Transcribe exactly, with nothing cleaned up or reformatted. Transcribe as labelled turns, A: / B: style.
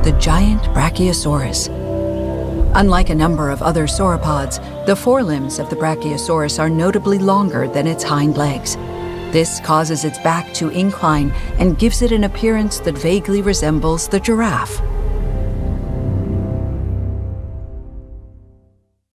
A: the giant Brachiosaurus. Unlike a number of other sauropods, the forelimbs of the Brachiosaurus are notably longer than its hind legs. This causes its back to incline and gives it an appearance that vaguely resembles the giraffe.